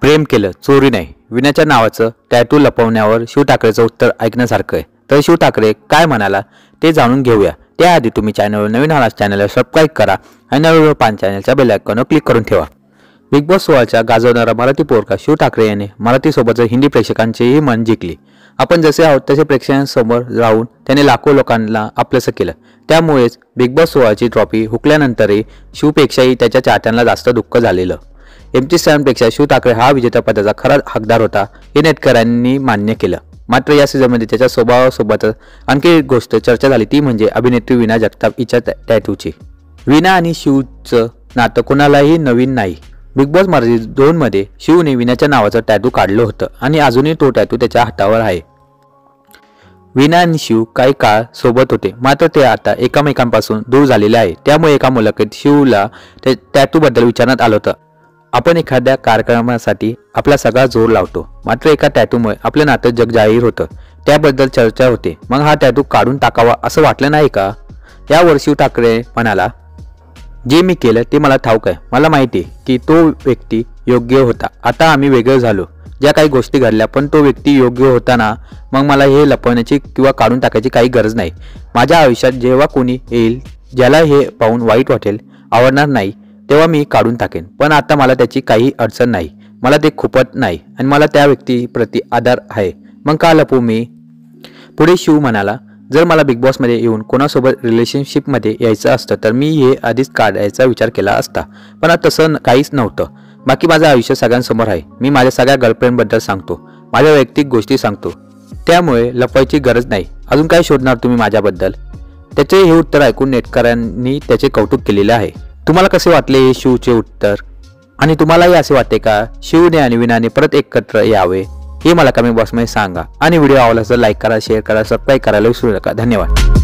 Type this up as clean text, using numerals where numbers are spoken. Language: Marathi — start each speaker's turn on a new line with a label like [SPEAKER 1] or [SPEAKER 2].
[SPEAKER 1] प्रेम केलं, चोरी नाही. विनाच्या नावाचं टॅटू लपवण्यावर शिव ठाकरेचं उत्तर ऐकण्यासारखं आहे. तर शिव ठाकरे काय म्हणाला ते जाणून घेऊया. त्याआधी तुम्ही चॅनलवर नवीन आलात चॅनलला सबस्क्राईब करा आणि नवीन व्हिडिओ पाहण्यासाठी चॅनलच्या बेल आयकॉनवर क्लिक करून ठेवा. बिग बॉस 16च्या गाजवणारा मराठी पोरका शिव ठाकरे याने मराठीसोबतच हिंदी प्रेक्षकांचेही मन जिंकली. आपण जसे आहोत तसे प्रेक्षकांसमोर राहून त्याने लाखो लोकांना आपलंसं केलं. त्यामुळेच बिग बॉस 16ची ट्रॉफी हुकल्यानंतरही शिवपेक्षाही त्याच्या चाहत्यांना जास्त दुःख झालेलं. MC स्टॅनपेक्षा शिव ठाकरे हा विजेतेपदाचा खरा हकदार होता हे नेटकऱ्यांनी मान्य केलं. मात्र या सीझनमध्ये त्याच्या स्वभावासोबतच आणखी एक गोष्ट चर्चा झाली, ती म्हणजे अभिनेत्री वीणा जगताप हिच्या टॅटूची. वीणा आणि शिवचं नातं कोणालाही नवीन नाही. बिग बॉस मराठी 2 मध्ये शिवने वीणाच्या नावाचं टॅटू काढलं होतं आणि अजूनही तो टॅटू त्याच्या हातावर आहे. वीणा आणि शिव काही काळ सोबत होते, मात्र ते आता एकमेकांपासून दूर झालेले आहे. त्यामुळे एका मुलाखतीत शिवला त्या टॅटूबद्दल विचारण्यात आलं होतं. आपण एखाद्या कार्यक्रमासाठी आपला सगळा जोर लावतो, मात्र एका टॅटूमुळे आपलं नातं जग जाहीर होतं. त्याबद्दल चर्चा होते. मग हा टॅटू काढून टाकावा असं वाटलं नाही का? यावर शिव ठाकरे म्हणाला, जे मी केलं ते मला ठाऊक आहे. मला माहिती आहे की तो व्यक्ती योग्य होता. आता आम्ही वेगळं झालो. ज्या काही गोष्टी घडल्या, पण तो व्यक्ती योग्य होता ना, मग मला हे लपवण्याची किंवा काढून टाकायची काही गरज नाही. माझ्या आयुष्यात जेव्हा कोणी येईल ज्याला हे पाहून वाईट वाटेल, आवडणार नाही, तेव्हा मी काढून टाकेन. पण आता मला त्याची काही अडचण नाही. मला ते खुपत नाही आणि मला त्या व्यक्तीप्रती आदर आहे. मग का लपवू मी? पुढे शिव म्हणाला, जर मला बिग बॉसमध्ये येऊन कोणासोबत रिलेशनशिपमध्ये यायचं असतं तर मी हे आधीच काढायचा विचार केला असता. पण तसं काहीच नव्हतं. बाकी माझं आयुष्य सगळ्यांसमोर आहे. मी माझ्या सगळ्या गर्लफ्रेंडबद्दल सांगतो, माझ्या वैयक्तिक गोष्टी सांगतो. त्यामुळे लपवायची गरज नाही. अजून काय शोधणार तुम्ही माझ्याबद्दल? त्याचे हे उत्तर ऐकून नेटकऱ्यांनी त्याचे कौतुक केलेले आहे. तुम्हाला कसे वाटले हे शिवचे उत्तर? आणि तुम्हालाही असे वाटते का शिवने आणि वीणाने परत एकत्र यावे? हे मला कमेंट बॉक्समध्ये सांगा. आणि व्हिडिओ आवडला तर लाईक करा, शेअर करा, सबस्क्राईब करायला विसरू नका. धन्यवाद.